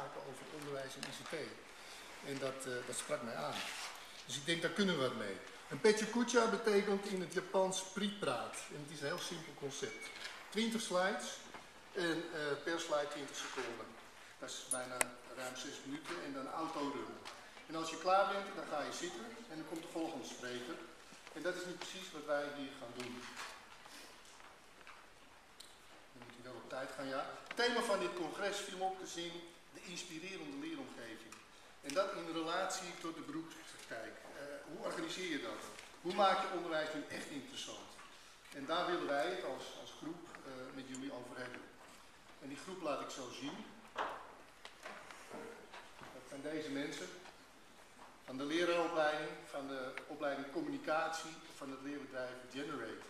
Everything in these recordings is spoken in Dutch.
maken over onderwijs en ICT. En dat sprak mij aan. Dus ik denk, daar kunnen we wat mee. Een Pechakucha betekent in het Japans pripraat. En het is een heel simpel concept. 20 slides en per slide 20 seconden. Dat is bijna ruim 6 minuten en dan autorun. En als je klaar bent, dan ga je zitten en dan komt de volgende spreker. En dat is niet precies wat wij hier gaan doen. Dan moet hij wel op tijd gaan, ja. Het thema van dit congres viel op te zien de inspirerende leeromgeving. En dat in relatie tot de beroepspraktijk. Hoe organiseer je dat? Hoe maak je onderwijs nu echt interessant? En daar willen wij het als groep met jullie over hebben. En die groep laat ik zo zien. Dat zijn deze mensen. Van de leraaropleiding, van de opleiding communicatie, van het leerbedrijf Generate.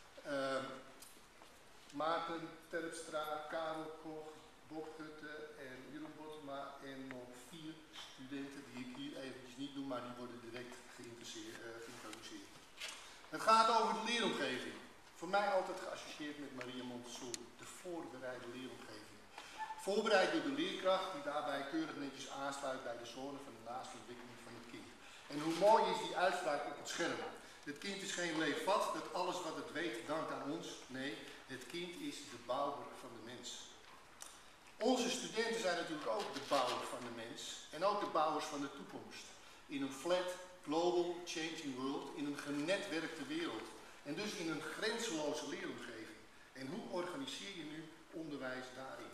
Maarten Terpstra, Karel Koch, Bob Gutte en Jeroen Bottema en nog 4 studenten die ik hier eventjes niet noem, maar die worden direct geïntroduceerd. Het gaat over de leeromgeving. Voor mij altijd geassocieerd met Maria Montessori, de voorbereide leeromgeving. Voorbereid door de leerkracht die daarbij keurig netjes aansluit bij de zone van de naaste ontwikkeling van het kind. En hoe mooi is die uitspraak op het scherm. Het kind is geen leeg vat dat alles wat het weet dankt aan ons. Nee, het kind is de bouwer van de mens. Onze studenten zijn natuurlijk ook de bouwer van de mens en ook de bouwers van de toekomst. In een flat, global, changing world, in een genetwerkte wereld. En dus in een grenzeloze leeromgeving. En hoe organiseer je nu onderwijs daarin?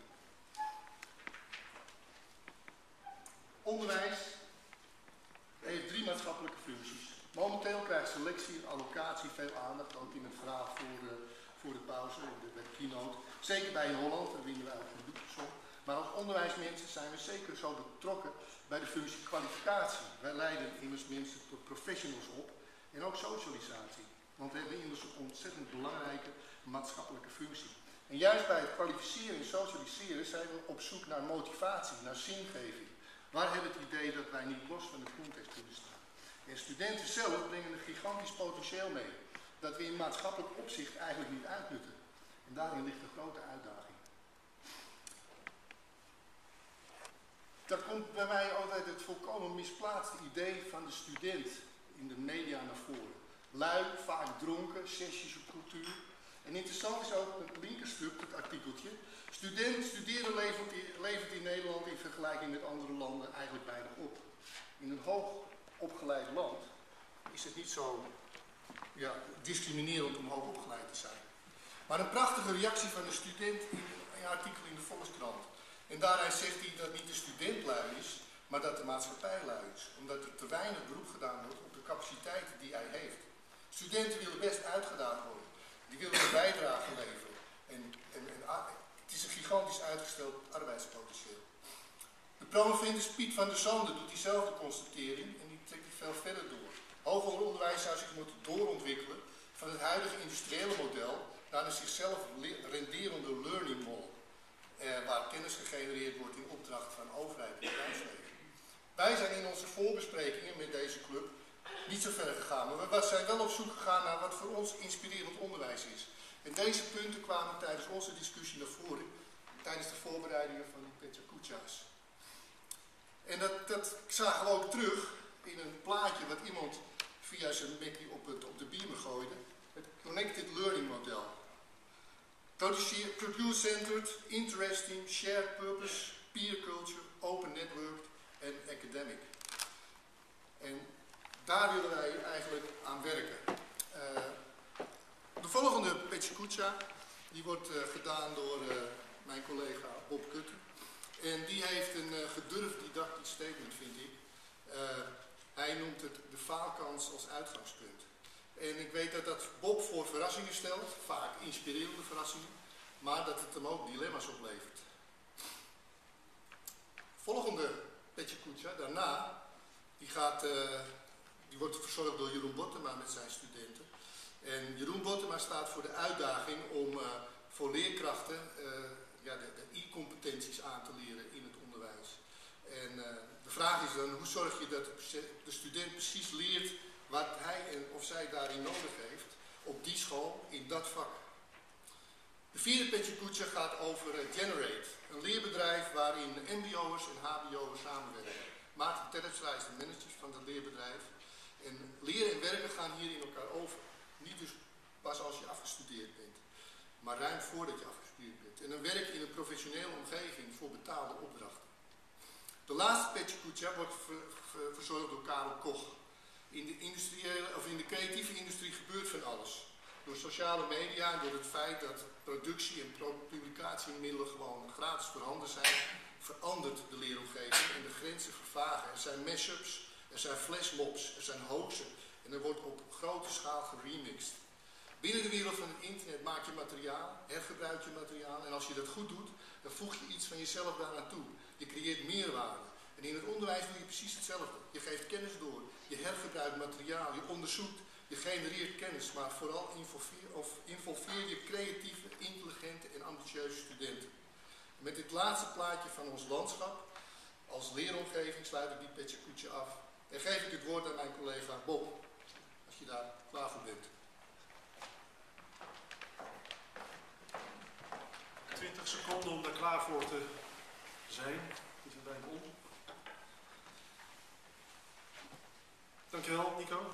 Onderwijs heeft 3 maatschappelijke functies. Momenteel krijgt selectie en allocatie veel aandacht, ook in het verhaal voor de pauze, bij de keynote. Zeker bij in Holland, daar winnen wij ook een boekjes op. Maar als onderwijsmensen zijn we zeker zo betrokken bij de functie kwalificatie. Wij leiden immers mensen tot professionals op en ook socialisatie. Want we hebben immers een ontzettend belangrijke maatschappelijke functie. En juist bij het kwalificeren en socialiseren zijn we op zoek naar motivatie, naar zingeving. Waar hebben we het idee dat wij niet los van de context kunnen staan? En studenten zelf brengen een gigantisch potentieel mee. Dat we in maatschappelijk opzicht eigenlijk niet uitnutten. En daarin ligt een grote uitdaging. Daar komt bij mij altijd het volkomen misplaatste idee van de student in de media naar voren. Lui, vaak dronken, sessies op cultuur. En interessant is ook het linkerstuk, het artikeltje. Studeren levert in Nederland in vergelijking met andere landen eigenlijk weinig op. In een hoog opgeleid land is het niet zo discriminerend om hoog opgeleid te zijn. Maar een prachtige reactie van een student in een artikel in de Volkskrant. En daarin zegt hij dat niet de student lui is, maar dat de maatschappij lui is. Omdat er te weinig beroep gedaan wordt op de capaciteiten die hij heeft. Studenten willen best uitgedaagd worden. Die willen een bijdrage leveren. En het is een gigantisch uitgesteld arbeidspotentieel. De promovendus Piet van der Zanden doet diezelfde constatering en die trekt het veel verder door. Hoger onderwijs zou zich moeten doorontwikkelen van het huidige industriële model naar een zichzelf renderende learning model. Waar kennis gegenereerd wordt in opdracht van overheid en bedrijfsleven. Wij zijn in onze voorbesprekingen met deze club niet zo ver gegaan, maar we zijn wel op zoek gegaan naar wat voor ons inspirerend onderwijs is. En deze punten kwamen tijdens onze discussie naar voren, tijdens de voorbereidingen van de Pechakucha's. En dat zagen we ook terug in een plaatje wat iemand via zijn Mackie op de beamer gooide. Het Connected Learning Model. Produce-centered, interesting, shared purpose, peer culture, open network en academic. En daar willen wij eigenlijk aan werken. De volgende Pechakucha, die wordt gedaan door mijn collega Bob Gutte. En die heeft een gedurfd didactisch statement, vind ik. Hij noemt het de faalkans als uitgangspunt. En ik weet dat Bob voor verrassingen stelt, vaak inspirerende verrassingen, maar dat het hem ook dilemma's oplevert. Volgende Pechakucha, daarna, die wordt verzorgd door Jeroen Bottema met zijn studenten. En Jeroen Bottema staat voor de uitdaging om voor leerkrachten de I-competenties aan te leren in het onderwijs. En de vraag is dan, hoe zorg je dat de student precies leert wat hij of zij daarin nodig heeft op die school, in dat vak. De vierde Petje Koetje gaat over Generate, een leerbedrijf waarin mbo'ers en hbo'ers samenwerken. Maarten Terpstra is de manager van het leerbedrijf. En leren en werken gaan hier in elkaar over. Niet dus pas als je afgestudeerd bent, maar ruim voordat je afgestudeerd bent. En dan werk je in een professionele omgeving voor betaalde opdrachten. De laatste Petje Koetje wordt verzorgd door Karel Koch. In de creatieve industrie gebeurt van alles. Door sociale media en door het feit dat productie- en publicatiemiddelen gewoon gratis voorhanden zijn, verandert de leeromgeving en de grenzen vervagen. Er zijn mashups, er zijn flashmobs, er zijn hoaxen en er wordt op grote schaal geremixed. Binnen de wereld van het internet maak je materiaal, hergebruik je materiaal en als je dat goed doet, dan voeg je iets van jezelf daaraan toe. Je creëert meerwaarde. En in het onderwijs doe je precies hetzelfde. Je geeft kennis door, je hergebruikt materiaal, je onderzoekt, je genereert kennis, maar vooral involveer je creatieve, intelligente en ambitieuze studenten. Met dit laatste plaatje van ons landschap, als leeromgeving sluit ik die Petje Koetje af en geef ik het woord aan mijn collega Bob, als je daar klaar voor bent. 20 seconden om daar klaar voor te zijn. Die zijn bijna om. Dankjewel, Nico.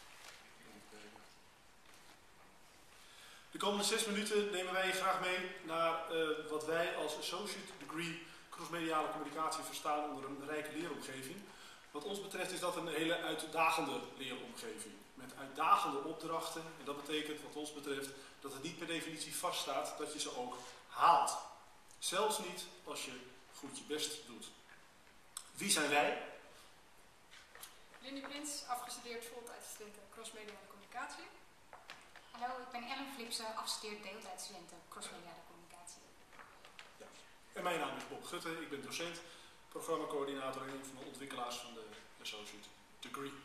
De komende 6 minuten nemen wij je graag mee naar wat wij als Associate Degree Crossmediale Communicatie verstaan onder een rijke leeromgeving. Wat ons betreft is dat een hele uitdagende leeromgeving. Met uitdagende opdrachten. En dat betekent wat ons betreft dat het niet per definitie vaststaat dat je ze ook haalt. Zelfs niet als je goed je best doet. Wie zijn wij? Lindy Prins, afgestudeerd voltijdstudenten crossmediale communicatie. Hallo, ik ben Ellen Flipsen, afgestudeerd deeltijdstudenten crossmediale communicatie. Ja. En mijn naam is Bob Gutte, ik ben docent, programmacoördinator en een van de ontwikkelaars van de Associate Degree.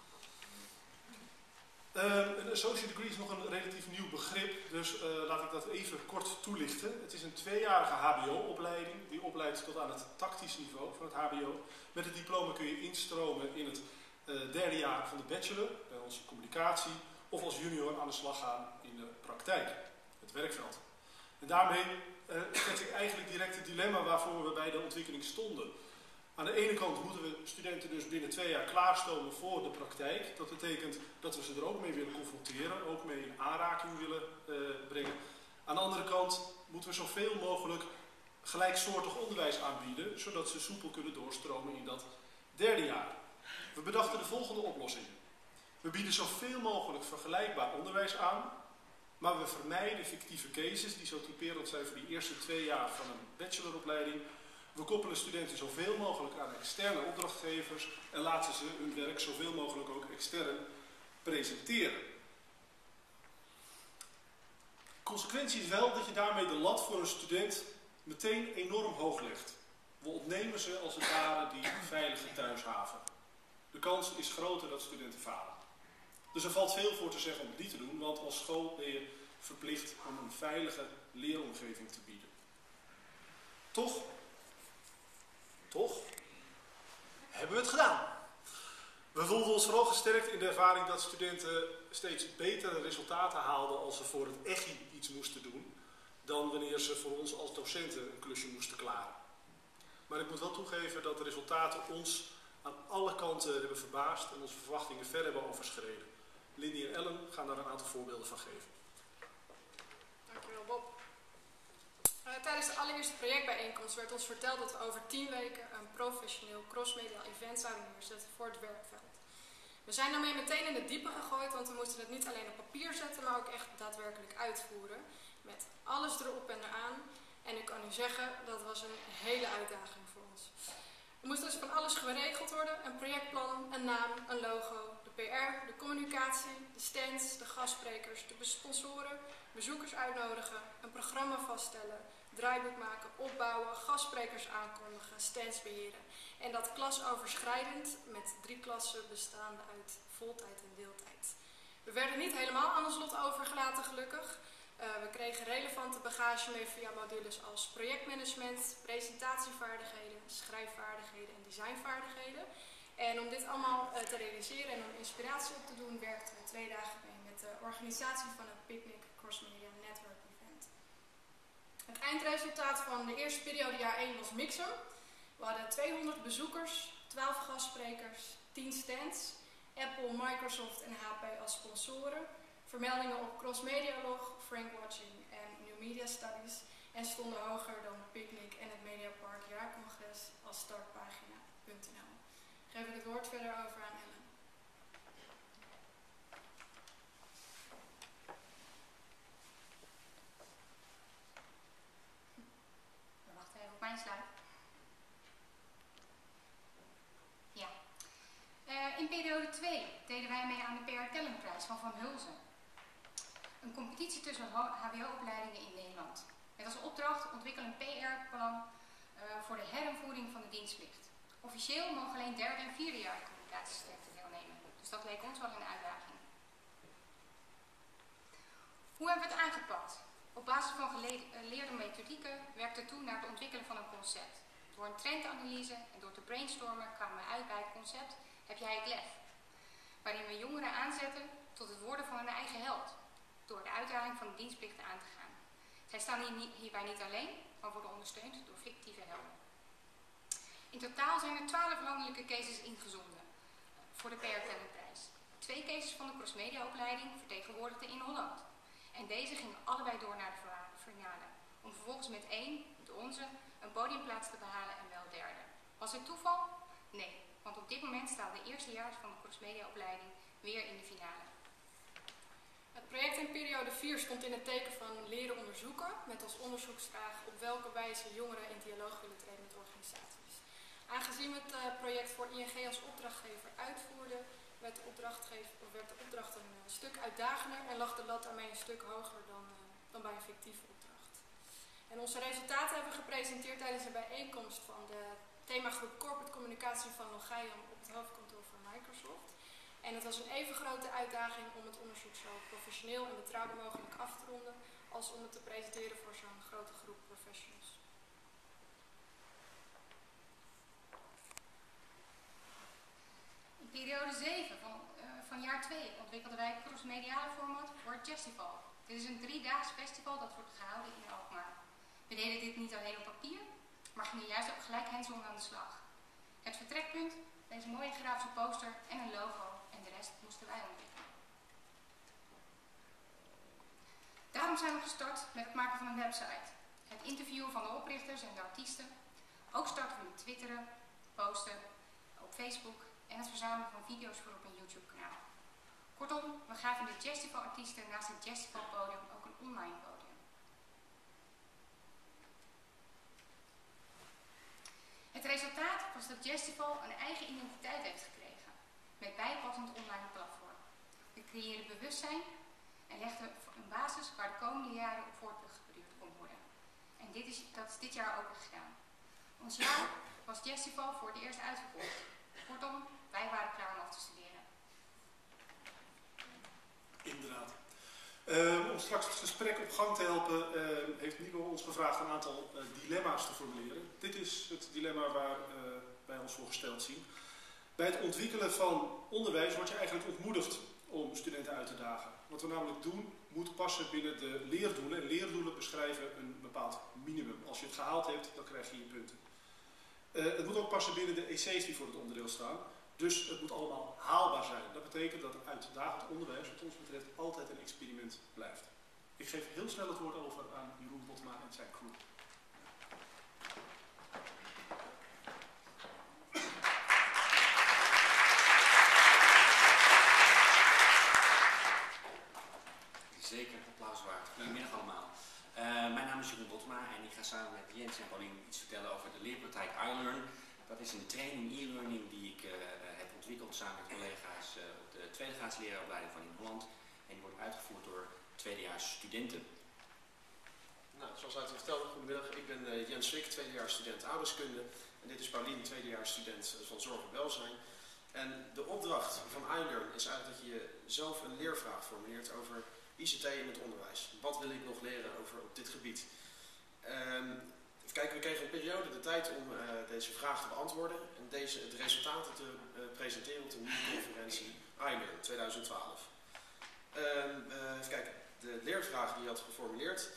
Een Associate Degree is nog een relatief nieuw begrip, dus laat ik dat even kort toelichten. Het is een 2-jarige hbo-opleiding, die opleidt tot aan het tactisch niveau van het hbo. Met het diploma kun je instromen in het 3e jaar van de bachelor, bij onze communicatie, of als junior aan de slag gaan in de praktijk, het werkveld. En daarmee schets ik eigenlijk direct het dilemma waarvoor we bij de ontwikkeling stonden. Aan de ene kant moeten we studenten dus binnen 2 jaar klaarstomen voor de praktijk. Dat betekent dat we ze er ook mee willen confronteren, ook mee in aanraking willen brengen. Aan de andere kant moeten we zoveel mogelijk gelijksoortig onderwijs aanbieden, zodat ze soepel kunnen doorstromen in dat 3e jaar. We bedachten de volgende oplossing. We bieden zoveel mogelijk vergelijkbaar onderwijs aan, maar we vermijden fictieve cases die zo typerend zijn voor die eerste 2 jaar van een bacheloropleiding. We koppelen studenten zoveel mogelijk aan externe opdrachtgevers en laten ze hun werk zoveel mogelijk ook extern presenteren. Consequentie is wel dat je daarmee de lat voor een student meteen enorm hoog legt. We ontnemen ze als het ware die veilige thuishaven. De kans is groter dat studenten falen. Dus er valt veel voor te zeggen om het niet te doen, want als school ben je verplicht om een veilige leeromgeving te bieden. Toch hebben we het gedaan. We voelden ons vooral gesterkt in de ervaring dat studenten steeds betere resultaten haalden als ze voor het EGI iets moesten doen, dan wanneer ze voor ons als docenten een klusje moesten klaren. Maar ik moet wel toegeven dat de resultaten ons aan alle kanten hebben verbaasd en onze verwachtingen ver hebben overschreden. Lindy en Ellen gaan daar een aantal voorbeelden van geven. Dankjewel Bob. Tijdens de allereerste projectbijeenkomst werd ons verteld dat we over 10 weken een professioneel crossmediaal event zouden neerzetten voor het werkveld. We zijn daarmee meteen in het diepe gegooid, want we moesten het niet alleen op papier zetten, maar ook echt daadwerkelijk uitvoeren. Met alles erop en eraan. En ik kan u zeggen, dat was een hele uitdaging voor ons. Er moest dus van alles geregeld worden. Een projectplan, een naam, een logo, de PR, de communicatie, de stands, de gastsprekers, de sponsoren, bezoekers uitnodigen, een programma vaststellen, draaiboek maken, opbouwen, gastsprekers aankondigen, stands beheren. En dat klasoverschrijdend met 3 klassen bestaande uit voltijd en deeltijd. We werden niet helemaal aan ons lot overgelaten gelukkig. We kregen relevante bagage mee via modules als projectmanagement, presentatievaardigheden, schrijfvaardigheden en designvaardigheden. En om dit allemaal te realiseren en om inspiratie op te doen, werkten we 2 dagen mee met de organisatie van het Picnic Crossmedia Network Event. Het eindresultaat van de eerste periode jaar 1 was mixer. We hadden 200 bezoekers, 12 gastsprekers, 10 stands, Apple, Microsoft en HP als sponsoren, vermeldingen op Cross Media Log, Frank Watching en New Media Studies en stonden hoger dan Picnic en het Mediapark Jaarcongres als startpagina.nl. Geef ik het woord verder over aan Ellen. We wachten even op mijn sluit. Ja. In periode 2 deden wij mee aan de PR Talentprijs van Van Hulzen. Een competitie tussen HBO-opleidingen in Nederland. Met als opdracht ontwikkel een PR-plan voor de herinvoering van de dienstplicht. Officieel mogen alleen derde- en vierdejarige communicatiestudenten deelnemen. Dus dat leek ons wel een uitdaging. Hoe hebben we het aangepakt? Op basis van geleerde methodieken werkte toe naar het ontwikkelen van een concept. Door een trendanalyse en door te brainstormen kwamen we uit bij het concept Heb jij het lef? Waarin we jongeren aanzetten tot het worden van hun eigen held. Door de uitdaging van de dienstplichten aan te gaan. Zij staan hierbij niet alleen, maar worden ondersteund door fictieve helden. In totaal zijn er 12 landelijke cases ingezonden voor de PR Talentprijs. 2 cases van de crossmedia opleiding vertegenwoordigden in Holland. En deze gingen allebei door naar de finale. Om vervolgens met 1, de onze, een podiumplaats te behalen en wel derde. Was het toeval? Nee, want op dit moment staan de eerstejaars van de crossmedia opleiding weer in de finale. Het project in periode 4 stond in het teken van leren onderzoeken, met als onderzoeksvraag op welke wijze jongeren in dialoog willen treden met organisaties. Aangezien we het project voor ING als opdrachtgever uitvoerden, werd de opdracht een stuk uitdagender en lag de lat daarmee een stuk hoger dan bij een fictieve opdracht. En onze resultaten hebben we gepresenteerd tijdens een bijeenkomst van de themagroep Corporate Communicatie van Logeion op het hoofdkantoor van Microsoft. En het was een even grote uitdaging om het onderzoek zo professioneel en betrouwbaar mogelijk af te ronden, als om het te presenteren voor zo'n grote groep professionals. In periode 7 van jaar 2 ontwikkelden wij het crossmediale format voor het Jestival. Dit is een 3-daags festival dat wordt gehouden in Alkmaar. We deden dit niet alleen op papier, maar gingen juist ook gelijk hands-on aan de slag. Het vertrekpunt, deze mooie grafische poster en een logo en de rest moesten wij ontwikkelen. Daarom zijn we gestart met het maken van een website. Het interviewen van de oprichters en de artiesten. Ook starten we met twitteren, posten op Facebook en het verzamelen van video's voor op een YouTube-kanaal. Kortom, we gaven de Jestival-artiesten naast het Jestival-podium ook een online podium. Het resultaat was dat Jestival een eigen identiteit heeft gekregen, met bijpassend online platform. We creëerden bewustzijn en legden een basis waar de komende jaren op voortgeborduurd kon worden. En dat is dit jaar ook gedaan. Ons jaar was Jestival voor het eerst uitgevoerd. Kortom, wij waren klaar om af te studeren. Inderdaad. Om straks het gesprek op gang te helpen, heeft Nico ons gevraagd een aantal dilemma's te formuleren. Dit is het dilemma waar wij ons voor gesteld zien. Bij het ontwikkelen van onderwijs word je eigenlijk ontmoedigd om studenten uit te dagen. Wat we namelijk doen, moet passen binnen de leerdoelen. En leerdoelen beschrijven een bepaald minimum. Als je het gehaald hebt, dan krijg je je punten. Het moet ook passen binnen de EC's die voor het onderdeel staan. Dus het moet allemaal haalbaar zijn. Dat betekent dat uitdagend onderwijs, wat ons betreft, altijd een experiment blijft. Ik geef heel snel het woord over aan Jeroen Botma en zijn crew. Zeker, applaus waard. Goedemiddag allemaal. Mijn naam is Jeroen Botma en ik ga samen met Jens en Paulien iets vertellen over de leerpraktijk iLearn. Dat is een training e-learning die ik heb ontwikkeld samen met collega's op de tweedegraads leraaropleiding van in Holland. En die wordt uitgevoerd door tweedejaars studenten. Nou, zoals uit vertelde, goedemiddag. Ik ben Jens Swik, tweedejaars student ouderskunde. En dit is Paulien, tweedejaars student van zorg en welzijn. En de opdracht van iLearn is eigenlijk dat je zelf een leervraag formuleert over ICT in het onderwijs. Wat wil ik nog leren over op dit gebied? Even kijken, we kregen een periode de tijd om deze vraag te beantwoorden en de resultaten te presenteren op de mini-conferentie iLearn 2012. Even kijken, de leervraag die je had geformuleerd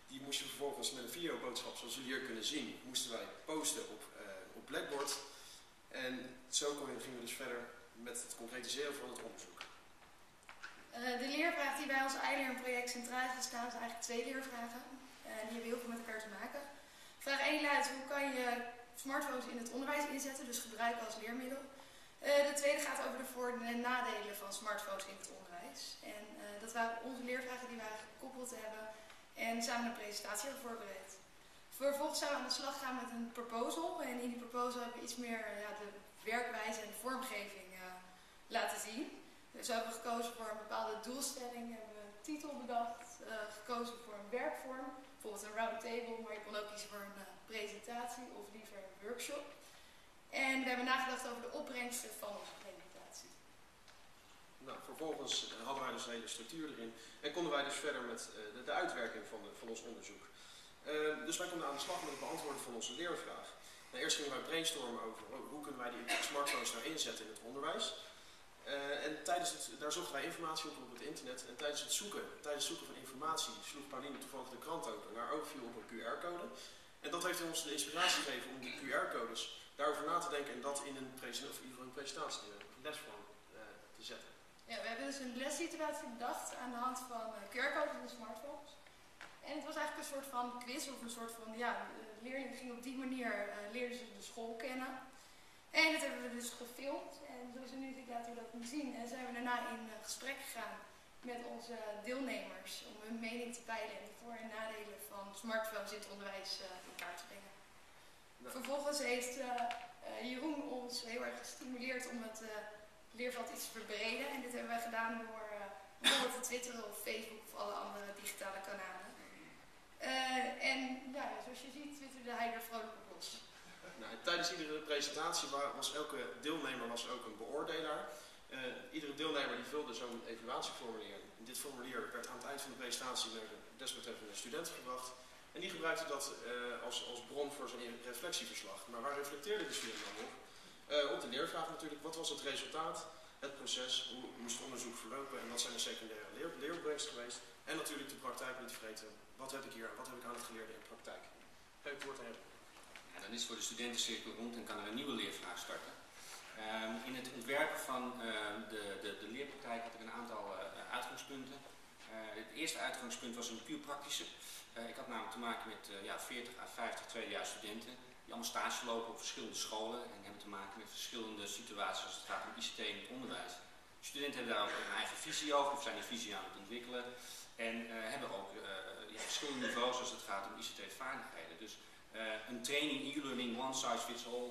Die moest je vervolgens met een videoboodschap, zoals jullie hier kunnen zien, moesten wij posten op Blackboard. En zo gingen we dus verder met het concretiseren van het onderzoek. De leervraag die bij ons iLearn-project centraal heeft gestaan zijn eigenlijk 2 leervragen. Die hebben heel veel met elkaar te maken. Vraag 1 luidt: hoe kan je smartphones in het onderwijs inzetten, dus gebruiken als leermiddel? De tweede gaat over de voor- en nadelen van smartphones in het onderwijs. En dat waren onze leervragen die waren gekoppeld hebben en samen een presentatie hebben voorbereid. Vervolgens zijn we aan de slag gaan met een proposal. En in die proposal hebben we iets meer de werkwijze en de vormgeving laten zien. Dus we hebben gekozen voor een bepaalde doelstelling, hebben we een titel bedacht, gekozen voor een werkvorm, bijvoorbeeld een roundtable, maar je kon ook kiezen voor een presentatie of liever een workshop. En we hebben nagedacht over de opbrengsten van onze presentatie. Nou, vervolgens hadden wij dus een hele structuur erin en konden wij dus verder met de uitwerking van ons onderzoek. Dus wij konden aan de slag met het beantwoorden van onze leervraag. Eerst gingen wij brainstormen over hoe kunnen wij die smartphones nou inzetten in het onderwijs. En daar zochten wij informatie op het internet. En tijdens het zoeken van informatie sloeg Pauline toevallig de krant open en haar oog viel op een QR-code. En dat heeft ons de inspiratie gegeven om die QR-codes daarover na te denken en dat in een presentatie, een lesvorm te zetten. Ja, we hebben dus een lessituatie bedacht aan de hand van QR-codes in de smartphones. En het was eigenlijk een soort van quiz of een soort van, leerlingen gingen op die manier, leerden ze de school kennen. En dat hebben we dus gefilmd. En zoals u nu ziet laten we dat nu zien. En zijn we daarna in gesprek gegaan met onze deelnemers om hun mening te peilen en de voor- en nadelen van smartphones in het onderwijs in kaart te brengen. Nou. Vervolgens heeft Jeroen ons heel erg gestimuleerd om het leerveld iets te verbreden. En dit hebben wij gedaan door bijvoorbeeld te twitteren of Facebook of alle andere digitale kanalen. Zoals je ziet twitterde hij er vrolijk op los. Nou, tijdens iedere presentatie was elke deelnemer ook een beoordelaar. Iedere deelnemer die vulde zo'n evaluatieformulier. En dit formulier werd aan het eind van de presentatie naar de desbetreffende student gebracht. En die gebruikte dat als bron voor zijn reflectieverslag. Maar waar reflecteerde de student dan op? Op de leervraag natuurlijk. Wat was het resultaat, het proces, hoe moest het onderzoek verlopen en wat zijn de secundaire leeropbrengsten geweest? En natuurlijk de praktijk niet vergeten. Wat heb ik aan het geleerde in praktijk? Geef het woord aan hem. Ja, dan is voor de studentencirkel rond en kan er een nieuwe leervraag starten. In het ontwerpen van de leerpraktijk had ik een aantal uitgangspunten. Het eerste uitgangspunt was een puur praktische. Ik had namelijk te maken met 40 à 50 tweedejaars studenten die allemaal stage lopen op verschillende scholen en hebben te maken met verschillende situaties als het gaat om ICT in het onderwijs. Studenten hebben daar ook een eigen visie over, of zijn die visie aan het ontwikkelen en hebben ook verschillende niveaus als het gaat om ICT-vaardigheden. Dus een training, e-learning, one size fits all,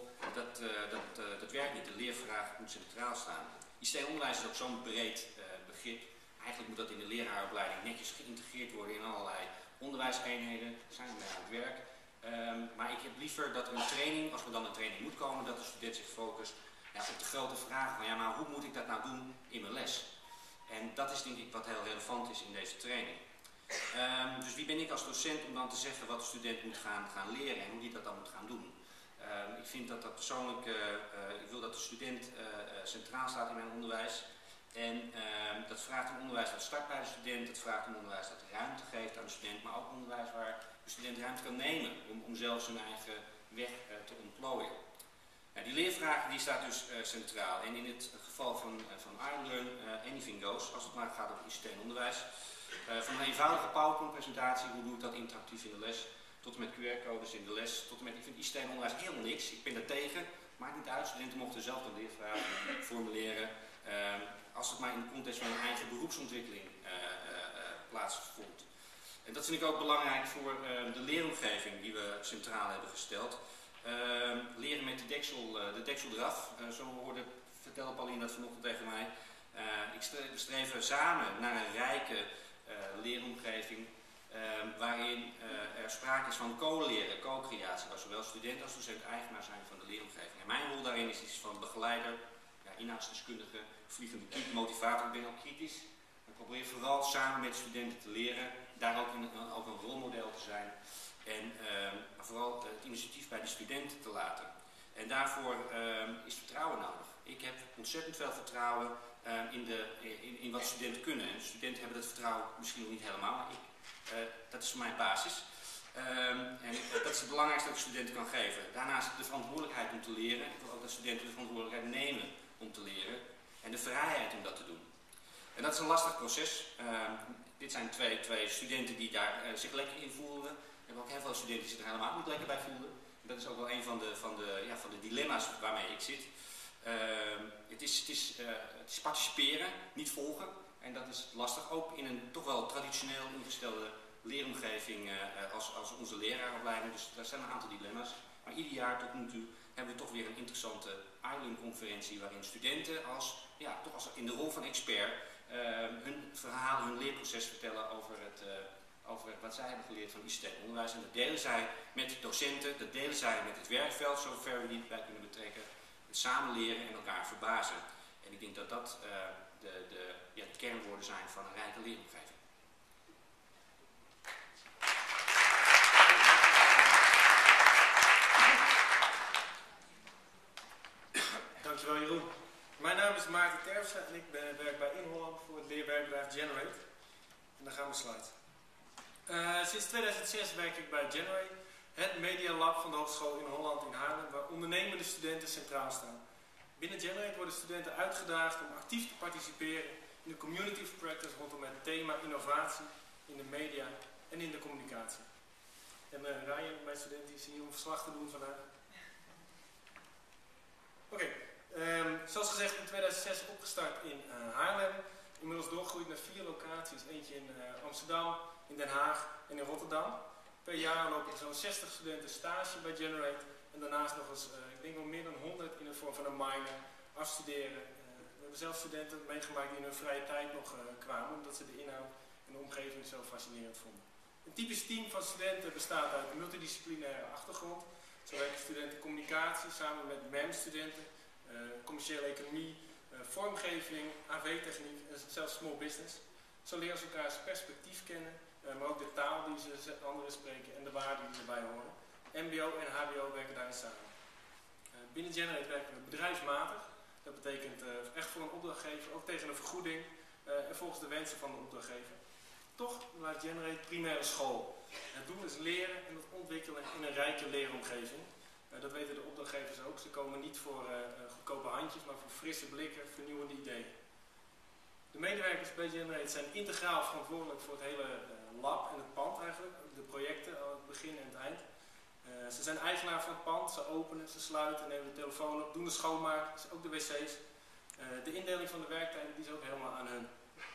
dat werkt niet. De leervraag moet centraal staan. ICT-onderwijs is ook zo'n breed begrip. Eigenlijk moet dat in de leraaropleiding netjes geïntegreerd worden in allerlei onderwijseenheden. Daar zijn we mee aan het werk. Maar ik heb liever dat er een training, als er dan een training moet komen, dat de student zich focust op de grote vraag van maar hoe moet ik dat nou doen in mijn les? En dat is denk ik wat heel relevant is in deze training. Dus wie ben ik als docent om dan te zeggen wat de student moet gaan leren en hoe die dat dan moet gaan doen? Ik vind dat persoonlijk, ik wil dat de student centraal staat in mijn onderwijs. En dat vraagt een onderwijs dat start bij de student, dat vraagt een onderwijs dat ruimte geeft aan de student, maar ook een onderwijs waar de student ruimte kan nemen om zelf zijn eigen weg te ontplooien. Die leervraag die staat dus centraal en in het geval van iLearn, anything goes, als het maar gaat over ICT en onderwijs. Van een eenvoudige PowerPoint-presentatie, hoe doe ik dat interactief in de les, tot en met QR-codes in de les, tot en met, ik vind ICT en onderwijs helemaal niks, ik ben daar tegen, maakt niet uit, studenten mochten zelf een leervraag formuleren, als het maar in de context van hun eigen beroepsontwikkeling plaatsvond. En dat vind ik ook belangrijk voor de leeromgeving die we centraal hebben gesteld. Leren met de deksel eraf, zo vertelde Pauline dat vanochtend tegen mij. We streven samen naar een rijke leeromgeving waarin er sprake is van co-leren, co-creatie, waar zowel student als docent eigenaar zijn van de leeromgeving. En mijn rol daarin is iets van begeleider, inhoudsdeskundige, vliegende kiep, motivator. Ik ben ook kritisch. Ik probeer vooral samen met studenten te leren, daar ook een rolmodel te zijn en vooral het initiatief bij de studenten te laten. En daarvoor is vertrouwen nodig. Ik heb ontzettend veel vertrouwen in wat studenten kunnen. En studenten hebben dat vertrouwen misschien nog niet helemaal, maar ik Dat is voor mij basis. En dat is het belangrijkste dat de studenten kan geven. Daarnaast de verantwoordelijkheid om te leren. Ik wil ook dat studenten de verantwoordelijkheid nemen om te leren. En de vrijheid om dat te doen. En dat is een lastig proces. Dit zijn twee studenten die daar zich lekker in voelden. We hebben ook heel veel studenten die zich er helemaal niet lekker bij voelden. En dat is ook wel een van de dilemma's waarmee ik zit. Het is participeren, niet volgen. En dat is lastig, ook in een toch wel traditioneel ingestelde leeromgeving als onze leraaropleiding. Dus daar zijn een aantal dilemma's. Maar ieder jaar tot nu toe hebben we toch weer een interessante ILEARN-conferentie waarin studenten toch als in de rol van expert hun verhaal, hun leerproces vertellen over wat zij hebben geleerd van ICT-onderwijs. En dat delen zij met docenten, dat delen zij met het werkveld, zover we die bij kunnen betrekken. Het samen leren en elkaar verbazen. En ik denk dat dat de kernwoorden zijn van een rijke leeromgeving. Dankjewel Jeroen. Mijn naam is Maarten Terpstra en ik werk bij InHolland voor het leerwerkbedrijf Generate. En dan gaan we sluiten. Sinds 2006 werk ik bij Generate, het Media Lab van de Hogeschool in Holland in Haarlem, waar ondernemende studenten centraal staan. Binnen Generate worden studenten uitgedaagd om actief te participeren in de community of practice rondom het thema innovatie in de media en in de communicatie. En Ryan, mijn student, is hier om verslag te doen vandaag. Oké. Zoals gezegd in 2006 opgestart in Haarlem. Inmiddels doorgegroeid naar 4 locaties. Eentje in Amsterdam, in Den Haag en in Rotterdam. Per jaar lopen zo'n 60 studenten stage bij Generate. En daarnaast nog eens, ik denk wel meer dan 100 in de vorm van een minor afstuderen. We hebben zelf studenten meegemaakt die in hun vrije tijd nog kwamen. Omdat ze de inhoud en de omgeving zo fascinerend vonden. Een typisch team van studenten bestaat uit een multidisciplinaire achtergrond. Zo werken studenten communicatie samen met MEM-studenten. Commerciële economie, vormgeving, AV-techniek en zelfs small business. Zo leren ze elkaars perspectief kennen, maar ook de taal die ze anderen spreken en de waarden die erbij horen. MBO en HBO werken daarin samen. Binnen Generate werken we bedrijfsmatig. Dat betekent echt voor een opdrachtgever, ook tegen een vergoeding en volgens de wensen van de opdrachtgever. Toch blijft Generate primaire school. Het doel is leren en het ontwikkelen in een rijke leeromgeving. Dat weten de opdrachtgevers ook. Ze komen niet voor goedkope handjes, maar voor frisse blikken, vernieuwende ideeën. De medewerkers bij Generate zijn integraal verantwoordelijk voor het hele lab en het pand eigenlijk. De projecten, aan het begin en het eind. Ze zijn eigenaar van het pand, ze openen, ze sluiten, nemen de telefoon op, doen de schoonmaak, ook de wc's. De indeling van de werktijden die is ook helemaal aan hun.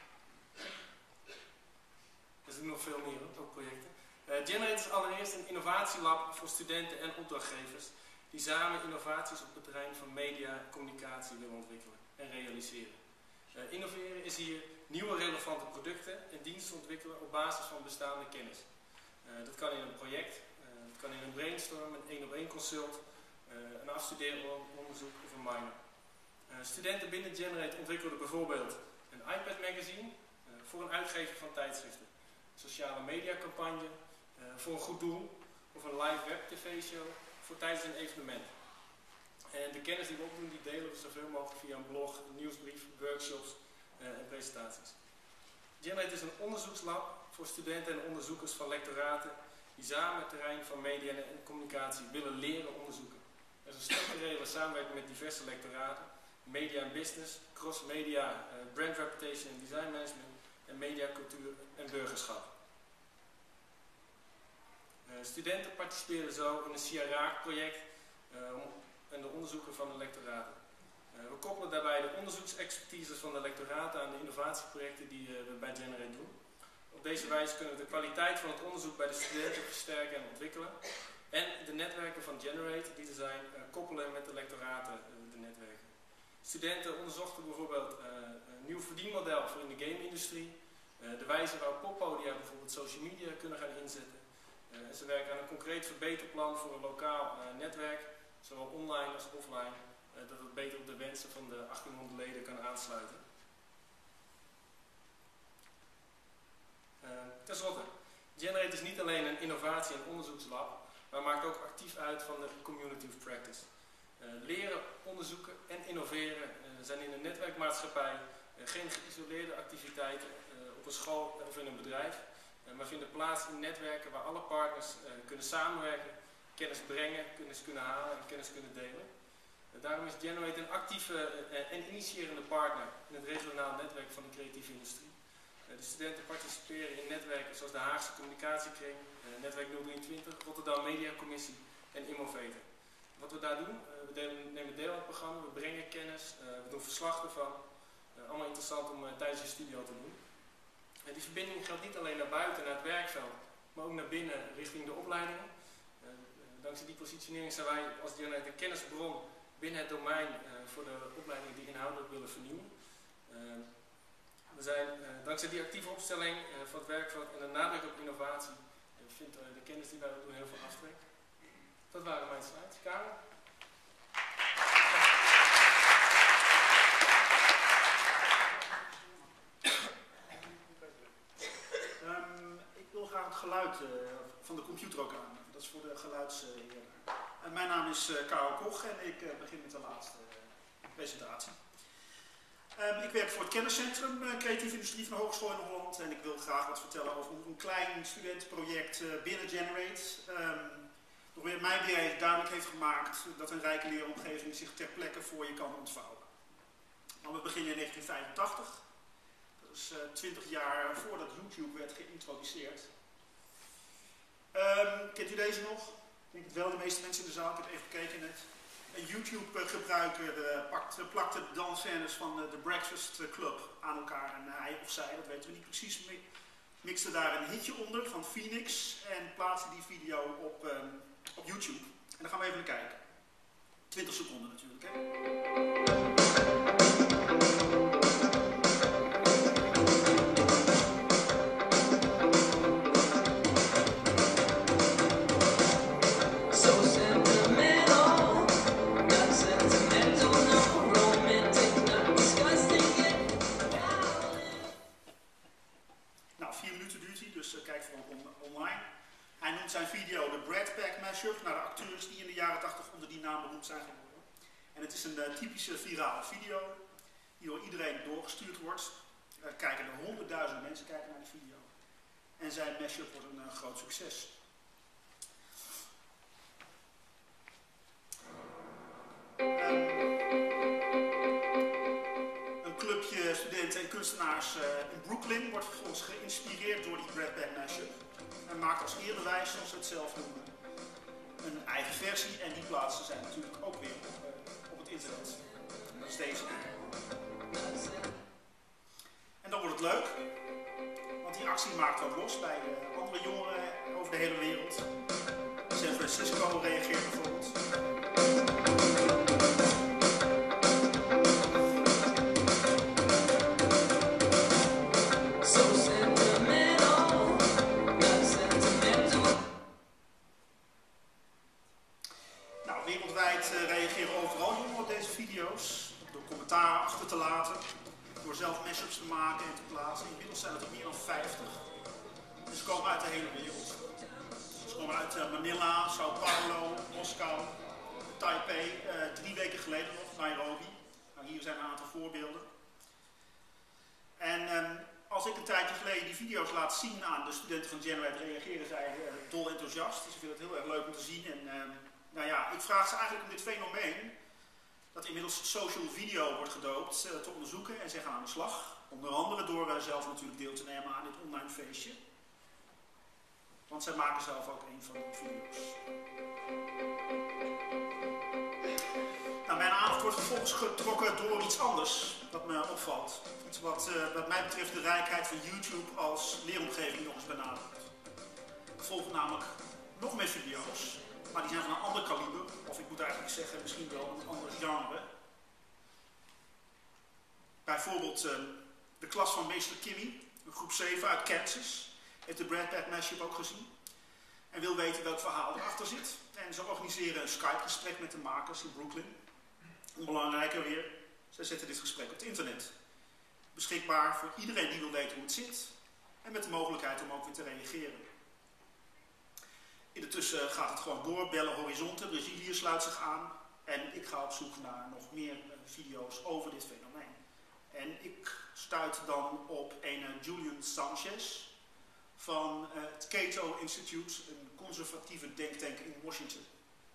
Er zijn nog veel meer, ook projecten. Generate is allereerst een innovatielab voor studenten en opdrachtgevers die samen innovaties op het terrein van media en communicatie willen ontwikkelen en realiseren. Innoveren is hier nieuwe relevante producten en diensten ontwikkelen op basis van bestaande kennis. Dat kan in een project, dat kan in een brainstorm, een 1-op-1 consult, een afstudeeronderzoek of een minor. Studenten binnen Generate ontwikkelen bijvoorbeeld een iPad magazine voor een uitgever van tijdschriften, sociale media campagne, voor een goed doel of een live web tv-show voor tijdens een evenement. En de kennis die we opdoen, die delen we zoveel mogelijk via een blog, een nieuwsbrief, workshops en presentaties. Generate is een onderzoekslab voor studenten en onderzoekers van lectoraten die samen het terrein van media en communicatie willen leren onderzoeken. Er is een structurele samenwerking met diverse lectoraten, media en business, cross-media, brand reputation en design management en media, cultuur en burgerschap. Studenten participeren zo in een CIA-project en de onderzoeken van de lectoraten. We koppelen daarbij de onderzoeksexpertise van de lectoraten aan de innovatieprojecten die we bij Generate doen. Op deze wijze kunnen we de kwaliteit van het onderzoek bij de studenten versterken en ontwikkelen. En de netwerken van Generate, die er zijn, koppelen met de lectoraten de netwerken. Studenten onderzochten bijvoorbeeld een nieuw verdienmodel voor in de game-industrie. De wijze waarop poppodia bijvoorbeeld social media kunnen gaan inzetten. Ze werken aan een concreet verbeterplan voor een lokaal netwerk, zowel online als offline, dat het beter op de wensen van de 1800 leden kan aansluiten. Ten slotte, Generate is niet alleen een innovatie- en onderzoekslab, maar maakt ook actief uit van de community of practice. Leren, onderzoeken en innoveren zijn in een netwerkmaatschappij geen geïsoleerde activiteiten op een school of in een bedrijf. maar vinden plaats in netwerken waar alle partners kunnen samenwerken, kennis brengen, kennis kunnen halen en kennis kunnen delen. Daarom is Generate een actieve en initiërende partner in het regionaal netwerk van de creatieve industrie. De studenten participeren in netwerken zoals de Haagse Communicatiekring, Netwerk 023, Rotterdam Mediacommissie en Immovator. Wat we daar doen, we nemen deel aan het programma, we brengen kennis, we doen verslag ervan. Allemaal interessant om tijdens je studie al te doen. Die verbinding geldt niet alleen naar buiten, naar het werkveld, maar ook naar binnen richting de opleidingen. Dankzij die positionering zijn wij als Generate een kennisbron binnen het domein voor de opleidingen die inhoudelijk willen vernieuwen. We zijn dankzij die actieve opstelling van het werkveld en de nadruk op innovatie vindt de kennis die wij doen heel veel aftrek. Dat waren mijn slides. Karel? Ik wil graag het geluid van de computer ook aan. Dat is voor de geluidsheren. Mijn naam is Karel Koch en ik begin met de laatste presentatie. Ik werk voor het kenniscentrum Creatieve Industrie van de Hogeschool in Holland en ik wil graag wat vertellen over een klein studentenproject binnen Generate. Waarbij mij weer duidelijk heeft gemaakt dat een rijke leeromgeving zich ter plekke voor je kan ontvouwen. Nou, we beginnen in 1985, dat is 20 jaar voordat YouTube werd geïntroduceerd. Kent u deze nog? Ik denk het wel, de meeste mensen in de zaal, ik heb even gekeken net. Een YouTube-gebruiker plakte de dansscènes van de Breakfast Club aan elkaar en hij of zij, dat weten we niet precies, mixte daar een hitje onder van Phoenix en plaatste die video op YouTube. En daar gaan we even naar kijken. 20 seconden natuurlijk, hè. Hij noemt zijn video de Brat Pack Mashup naar de acteurs die in de jaren 80 onder die naam beroemd zijn geworden. En het is een typische virale video die door iedereen doorgestuurd wordt. Kijken er 100.000 mensen kijken naar die video. En zijn mashup wordt een groot succes. Een clubje studenten en kunstenaars in Brooklyn wordt vervolgens geïnspireerd door die Brat Pack Mashup. En maakt als eerbewijs, zoals ze het zelf noemen, een eigen versie en die plaatsen zijn natuurlijk ook weer op het internet. Dat is deze. En dan wordt het leuk, want die actie maakt wat los bij andere jongeren over de hele wereld. San Francisco reageert bijvoorbeeld. Reageren overal jongeren op deze video's, door commentaar achter te laten, door zelf mashups te maken en te plaatsen. Inmiddels zijn het er meer dan 50. En ze komen uit de hele wereld. Ze komen uit Manila, Sao Paulo, Moskou, Taipei, 3 weken geleden nog, Nairobi. Nou, hier zijn een aantal voorbeelden. En als ik een tijdje geleden die video's laat zien aan de studenten van Generate, reageren zij dol enthousiast. Dus ik vind het heel erg leuk om te zien. En nou ja, ik vraag ze eigenlijk om dit fenomeen, dat inmiddels social video wordt gedoopt, te onderzoeken en ze gaan aan de slag. Onder andere door zelf natuurlijk deel te nemen aan dit online feestje. Want zij maken zelf ook een van die video's. Nou, mijn aandacht wordt vervolgens getrokken door iets anders wat me opvalt. Iets wat mij betreft de rijkheid van YouTube als leeromgeving nog eens benadrukt. Er volgen namelijk nog meer video's. Maar die zijn van een ander kaliber, of ik moet eigenlijk zeggen misschien wel een ander genre. Bijvoorbeeld de klas van meester Kimmy, groep 7 uit Kansas, heeft de Brat Pack Mashup ook gezien. En wil weten welk verhaal erachter zit. En ze organiseren een Skype-gesprek met de makers in Brooklyn. Onbelangrijker weer, zij zetten dit gesprek op het internet. Beschikbaar voor iedereen die wil weten hoe het zit. En met de mogelijkheid om ook weer te reageren. Intussen gaat het gewoon door, bellen horizonten, Brazilië sluit zich aan en ik ga op zoek naar nog meer video's over dit fenomeen. En ik stuit dan op een Julian Sanchez van het Cato Institute, een conservatieve denktank in Washington.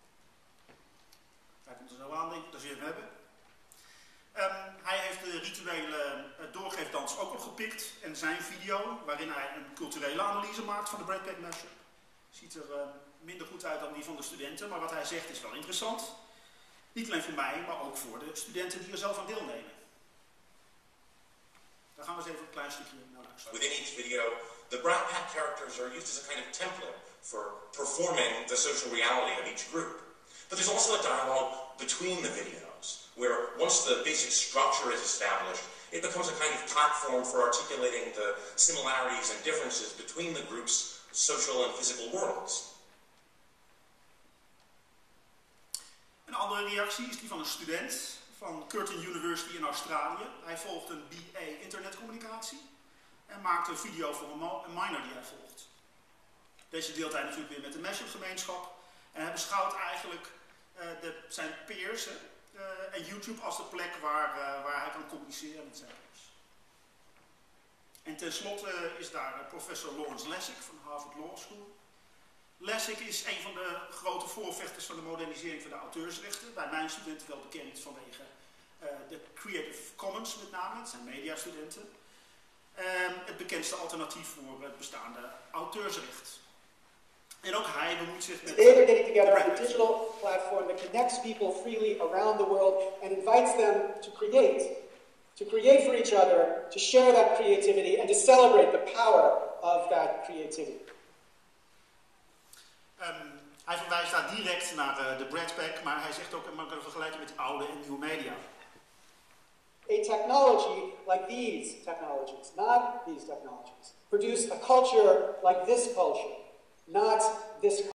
Hij komt er zo aan, denk ik, dat we hem hebben. Hij heeft de rituele doorgeefdans ook opgepikt en zijn video, waarin hij een culturele analyse maakt van de Bradpack Mashup. Ziet er minder goed uit dan die van de studenten, maar wat hij zegt is wel interessant. Niet alleen voor mij, maar ook voor de studenten die er zelf aan deelnemen. Daar gaan we eens even een klein stukje naar luisteren. Within each video, the Brat Pack characters are used as a kind of template for performing the social reality of each group. But there's also a dialogue between the videos, where once the basic structure is established, it becomes a kind of platform for articulating the similarities and differences between the group's social and physical worlds. Een andere reactie is die van een student van Curtin University in Australië. Hij volgt een BA internetcommunicatie en maakt een video voor een minor die hij volgt. Deze deelt hij natuurlijk weer met de Mashup gemeenschap en hij beschouwt eigenlijk zijn peers en YouTube als de plek waar hij kan communiceren met zijn peers. En tenslotte is daar professor Lawrence Lessig van Harvard Law School. Lessig is een van de grote voorvechters van de modernisering van de auteursrechten. Bij mijn studenten wel bekend vanwege de Creative Commons met name, het zijn mediastudenten. Het bekendste alternatief voor het bestaande auteursrecht. En ook hij bemoeit zich met... Today they're getting together on a digital platform that connects people freely around the world and invites them to create for each other, to share that creativity and to celebrate the power of that creativity. Hij verwijst daar direct naar de Bradpack, maar hij zegt ook dat man kan vergelijken met oude en nieuwe media. A technology like these technologies, not these technologies, produce a culture like this culture, not this